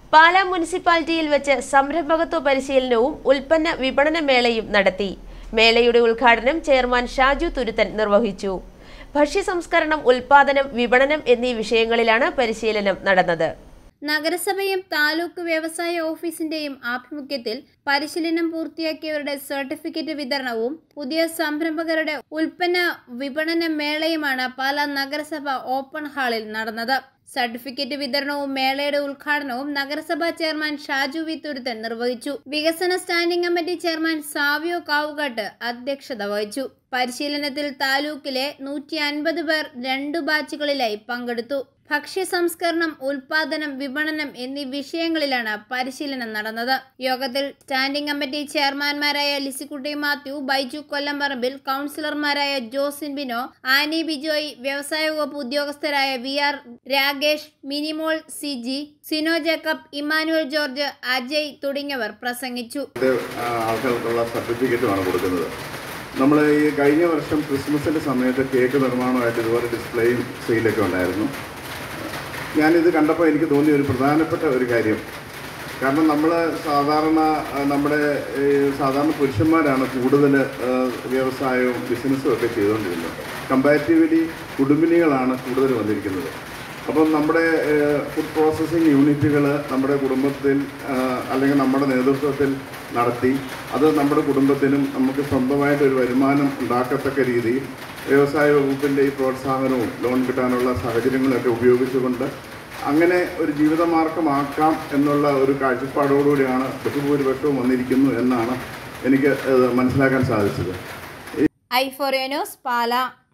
പാലാ മുനിസിപ്പാലിറ്റിയിൽ വെച്ച് സംരംഭകത്വ പരിശീലനവും ഉൽപ്പന്ന വിപണന മേളയും നടത്തി. മേളയുടെ ഉദ്ഘാടനം ചെയർമാൻ ഷാജു തുരുത്തൻ നിർവഹിച്ചു. ഭക്ഷ്യ സംസ്കരണം, ഉൽപാദനം, വിപണനം എന്നീ വിഷയങ്ങളിലാണ് പരിശീലനം നടന്നത്. നഗരസഭയും താലൂക്ക് വ്യവസായ ഓഫീസിന്റെയും ആഭിമുഖ്യത്തിൽ പരിശീലനം പൂർത്തിയാക്കിയവരുടെ സർട്ടിഫിക്കറ്റ് വിതരണവും പുതിയ സംരംഭകരുടെ ഉൽപ്പന്ന വിപണന മേളയുമാണ് പാലാ നഗരസഭ ഓപ്പൺ ഹാളിൽ നടന്നത്. സർട്ടിഫിക്കറ്റ് വിതരണവും മേളയുടെ ഉദ്ഘാടനവും നഗരസഭാ ചെയർമാൻ ഷാജു വി തുരുത്തൻ നിർവഹിച്ചു. വികസന standing committee chairman Savio Kavukattu അധ്യക്ഷത വഹിച്ചു. പരിശീലനത്തിൽ താലൂക്കിലെ 150 പേർ 2 ബാച്ചുകളിലായി പങ്കെടുത്തു. ഭക്ഷ്യ സംസ്കരണം, ഉൽപാദനം, വിപണനം എന്നീ വിഷയങ്ങളിലാണ് പരിശീലനം നടന്നത്. യോഗത്തിൽ സ്റ്റാൻഡിംഗ് കമ്മിറ്റി ചെയർമാൻമാരായ ലിസിക്കുട്ടി മാത്യു, ബൈജു കൊല്ലംപറമ്പിൽ, കൗൺസിലർമാരായ ജോസിൻ ബിനോ, ആനി ബിജോയ്, വ്യവസായ വകുപ്പ് ഉദ്യോഗസ്ഥരായ VR രാകേഷ്, മിനിമോൾ CG, സിനോ ജേക്കബ്, ഇമാനുവൽ ജോർജ്, അജയ് തുടങ്ങിയവർ പ്രസംഗിച്ചു. നമ്മൾ ഈ കഴിഞ്ഞ വർഷം ക്രിസ്മസിൻ്റെ സമയത്ത് കേക്ക് നിർമ്മാണമായിട്ട് ഇതുപോലെ ഡിസ്പ്ലേയും സെയിലൊക്കെ ഉണ്ടായിരുന്നു. ഞാനിത് കണ്ടപ്പോൾ എനിക്ക് തോന്നിയ ഒരു പ്രധാനപ്പെട്ട ഒരു കാര്യം, കാരണം നമ്മൾ നമ്മുടെ സാധാരണ പുരുഷന്മാരാണ് കൂടുതൽ വ്യവസായവും ബിസിനസ്സും ഒക്കെ ചെയ്തുകൊണ്ടിരുന്നത്. കമ്പാരിറ്റീവ്ലി കുടുംബിനികളാണ് കൂടുതൽ വന്നിരിക്കുന്നത്. അപ്പം നമ്മുടെ ഫുഡ് പ്രോസസ്സിങ് യൂണിറ്റുകൾ നമ്മുടെ കുടുംബത്തിൽ അല്ലെങ്കിൽ നമ്മുടെ നേതൃത്വത്തിൽ നടത്തി അത് നമ്മുടെ കുടുംബത്തിനും നമുക്ക് സ്വന്തമായിട്ടൊരു വരുമാനം ഉണ്ടാക്കത്തക്ക രീതിയിൽ വ്യവസായ വകുപ്പിൻ്റെ ഈ പ്രോത്സാഹനവും ലോൺ കിട്ടാനുള്ള സാഹചര്യങ്ങളൊക്കെ ഉപയോഗിച്ചുകൊണ്ട് അങ്ങനെ ഒരു ജീവിതമാർഗമാക്കാം എന്നുള്ള ഒരു കാഴ്ചപ്പാടോടുകൂടിയാണ് ബഹുഭൂരിപക്ഷവും വന്നിരിക്കുന്നു എന്നാണ് എനിക്ക് മനസ്സിലാക്കാൻ സാധിച്ചത്. Euphoria News, Pala.